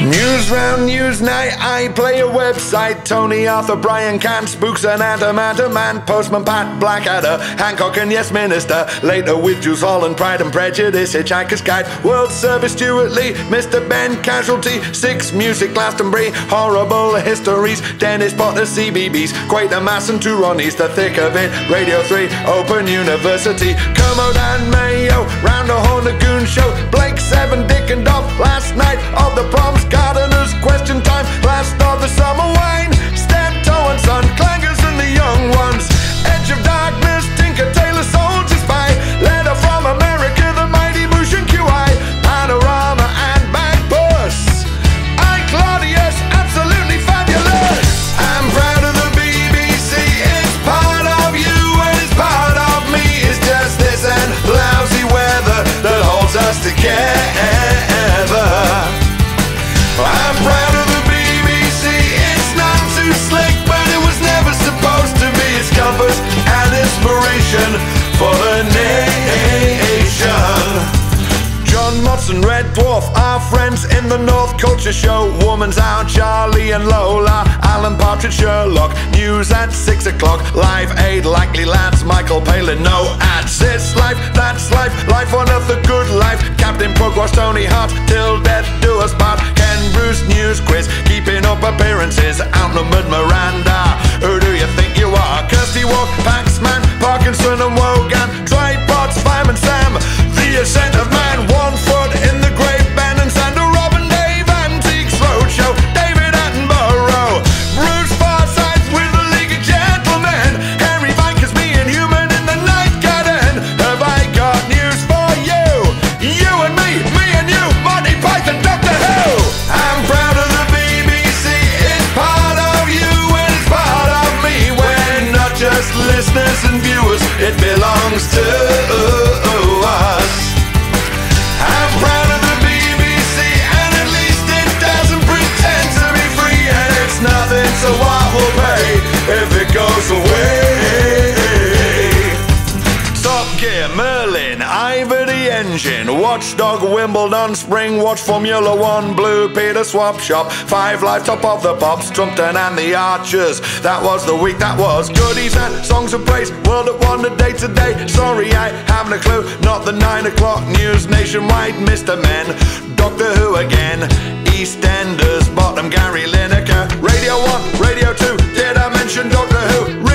News round news night, I play a website. Tony, Arthur, Brian, Kant, Spooks and Man, Postman Pat, Blackadder, Hancock and Yes Minister. Later with Jules Holland, Pride and Prejudice, Hitchhiker's Guide, World Service, Stuart Lee, Mr. Ben, Casualty, Six Music, Glastonbury, Horrible Histories, Dennis Potter, CBBS, Quatermass and Two Ronnies, The Thick of It, Radio 3, Open University, Kermode and Mayo, Round the Horn Lagoon Show, Blake, Seven, Dick and Dove, Last Night of the Proms, Gardeners, Question Time, Last of the Summer Wine, Steptoe and Son, Clangers and the Young Ones, Edge of Darkness, Tinker Tailor Soldier Spy, Letter from America, The Mighty Bush and QI, Panorama and Bagpuss, I Claudius, absolutely fabulous. I'm proud of the BBC, it's part of you and it's part of me. It's just this and lousy weather that holds us together. I'm proud of the BBC, it's not too slick, but it was never supposed to be. It's comfort and inspiration for the nation. John Motson, Red Dwarf, our friends in the North Culture Show, Woman's Out, Charlie and Lola, Alan Partridge, Sherlock, News at 6 o'clock, Live Aid, Likely Lads, Michael Palin, no ads. It's life, that's life, life on earth, the good life. Captain Pugwash, Tony Hart, till death do us part. Ken Bruce, News Quiz, keeping up appearances, outnumbered Miranda. Who do you think you are? Kirsty Walk, Paxman, Parkinson and Wogan, Tripods, Fireman Sam, The Ascent of Man, One Foot in the Grave, Ben and Sandra, Robin, Dave, Antiques Roadshow, David Attenborough, Bruce Forsyth with the League of Gentlemen, Henry Vickers, Me and Human in the Night Garden. Have I got news for you? You and me and you, Monty Python, Doctor Who. I'm proud of the BBC, it's part of you and it's part of me. We're not just listeners and viewers, it belongs to us. I'm proud of the BBC, and at least it doesn't pretend to be free. And it's nothing, so what will pay if it goes away? Top Gear, Merlin, Ivor the Engine, Watchdog, Wimbledon, Spring Watch, Formula One, Blue Peter, Swap Shop, Five Live, Top of the Pops, Trumpton and the Archers. That was the week, that was goodies and songs of praise. World at Wonder, Day to Day, sorry I haven't a clue. Not the 9 o'clock news nationwide, Mr. Men, Doctor Who again, EastEnders, Bottom, Gary Lineker, Radio 1, Radio 2, did I mention Doctor Who?